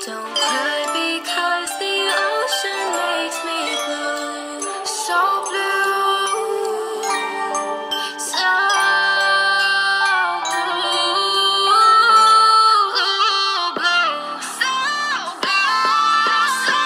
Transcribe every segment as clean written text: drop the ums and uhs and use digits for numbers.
Don't cry because the ocean makes me blue. So blue, so blue, blue, so blue, so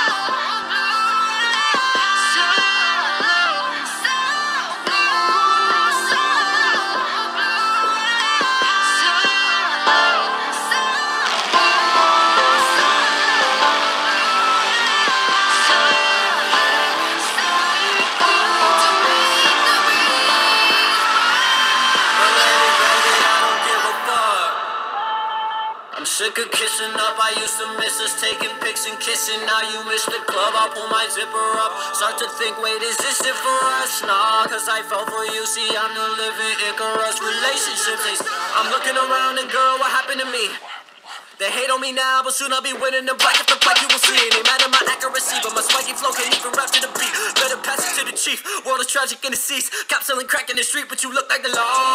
I'm sick of kissing up, I used to miss us taking pics and kissing. Now you miss the club, I'll pull my zipper up. Start to think, wait, is this it for us? Nah, cause I fell for you, see I'm the living Icarus. Relationships, I'm looking around and girl, what happened to me? They hate on me now, but soon I'll be winning the black. If the black you will see it, they mad at my accuracy, but my spiky flow can't even rap to the beat. Better pass it to the chief, world is tragic in the seas. Cops selling crack in the street, but you look like the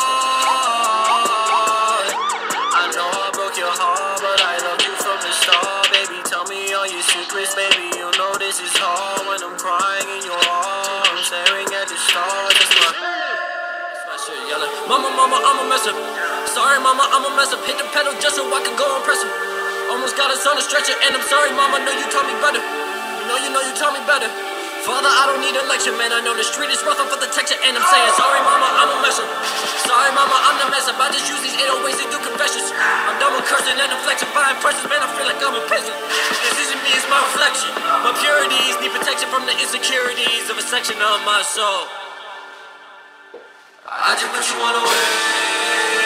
Lord. I know I broke your heart, but I love you from the start. Baby, tell me all your secrets, baby, you know this is hard. When I'm crying in your arms, staring at the stars, it's my shit yelling, mama, I'm a mess up. Sorry, mama, I'm a mess up. Hit the pedal just so I can go and press it. Almost got us on a stretcher, and I'm sorry, mama, know you taught me better. You know you taught me better. Father, I don't need a lecture, man. I know the street is rough off of the texture, and I'm saying sorry, mama, I'm a mess up. Sorry, mama, I'm the mess up. I just use these 808s to do confessions. I'm done with cursing and deflection, buying presents, man. I feel like I'm a peasant. This isn't me, it's my reflection. My purities need protection from the insecurities of a section of my soul. I just put you on a way.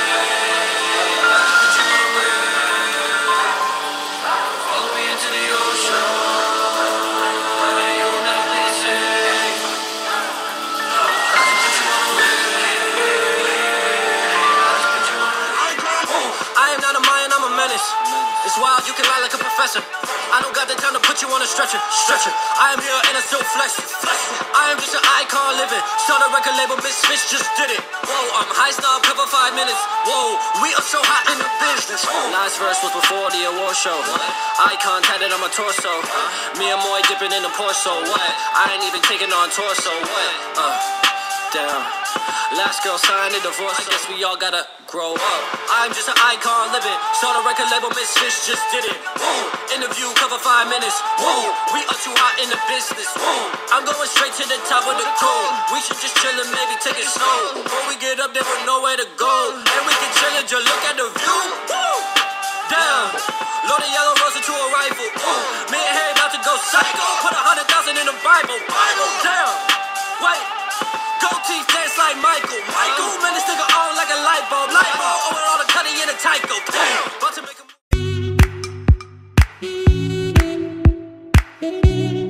It's wild, you can lie like a professor. I don't got the time to put you on a stretcher. I am here and I still flex. I am just an icon living. Start a record label, Misfits just did it. Whoa, I'm high snob, cover 5 minutes. Whoa, we are so hot in the business. Last verse was before the award show. Icon tatted on my torso. Me and Moy dipping in the Porso. What? I ain't even taking on torso. What? Damn. Last girl signed a divorce, I guess we all gotta grow up. I'm just an icon living. Start a record label, Misfits just did it. Woo. Interview, cover 5 minutes. Woo. We are too hot in the business. Woo. I'm going straight to the top of the crew. We should just chill and maybe take it slow. Before we get up there with nowhere to go, and we can chill and just look at the view. Woo. Damn. Load a yellow rose into a rifle. Woo. Me and Harry about to go psycho. Put 100,000 in the Bible. Damn. Wait. Gold teeth dance like Michael. Man, this nigga on like a light bulb. Over all the cutting in a Tyco. Damn. About to make a